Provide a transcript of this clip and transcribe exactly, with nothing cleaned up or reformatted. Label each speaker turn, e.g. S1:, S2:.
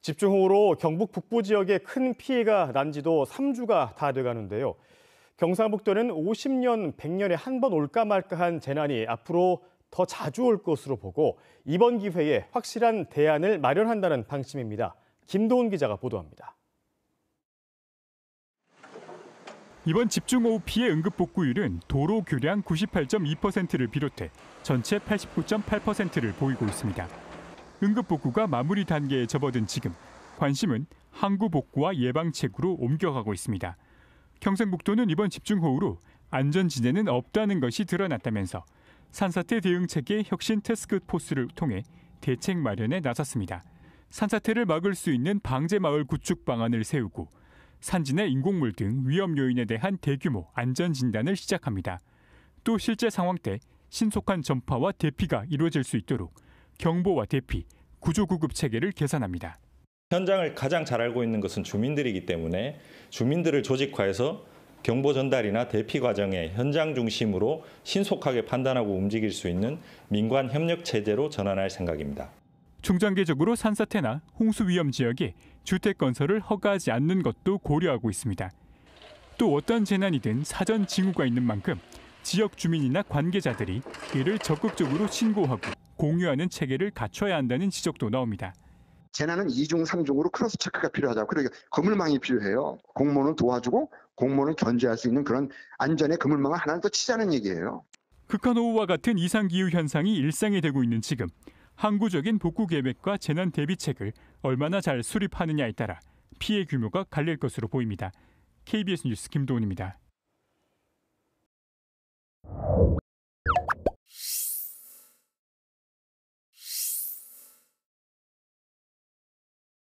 S1: 집중호우로 경북 북부 지역에 큰 피해가 난 지도 삼 주가 다 돼가는데요. 경상북도는 오십 년, 백 년에 한 번 올까 말까한 재난이 앞으로 더 자주 올 것으로 보고 이번 기회에 확실한 대안을 마련한다는 방침입니다. 김도훈 기자가 보도합니다.
S2: 이번 집중호우 피해 응급복구율은 도로 교량 구십팔 점 이 퍼센트를 비롯해 전체 팔십구 점 팔 퍼센트를 보이고 있습니다. 응급복구가 마무리 단계에 접어든 지금 관심은 항구 복구와 예방책으로 옮겨가고 있습니다. 경상북도는 이번 집중호우로 안전지대는 없다는 것이 드러났다면서 산사태 대응체계 혁신 태스크포스를 통해 대책 마련에 나섰습니다. 산사태를 막을 수 있는 방제마을 구축 방안을 세우고 산지 내 인공물 등 위험 요인에 대한 대규모 안전진단을 시작합니다. 또 실제 상황 때 신속한 전파와 대피가 이루어질 수 있도록 경보와 대피, 구조구급 체계를 개선합니다.
S3: 현장을 가장 잘 알고 있는 것은 주민들이기 때문에 주민들을 조직화해서 경보 전달이나 대피 과정에 현장 중심으로 신속하게 판단하고 움직일 수 있는 민관 협력 체제로 전환할 생각입니다.
S2: 중장기적으로 산사태나 홍수 위험 지역에 주택 건설을 허가하지 않는 것도 고려하고 있습니다. 또 어떤 재난이든 사전 징후가 있는 만큼 지역 주민이나 관계자들이 이를 적극적으로 신고하고 공유하는 체계를 갖춰야 한다는 지적도 나옵니다.
S4: 재난은 이중, 삼중으로 크로스 체크가 필요하다고. 그러니까 그물망이 필요해요. 공무원은 도와주고 공무원은 견제할 수 있는 그런 안전의 그물망을 하나 더 치자는 얘기예요.
S2: 극한호우와 같은 이상기후 현상이 일상이 되고 있는 지금 항구적인 복구 계획과 재난 대비책을 얼마나 잘 수립하느냐에 따라 피해 규모가 갈릴 것으로 보입니다. 케이비에스 뉴스 김도훈입니다.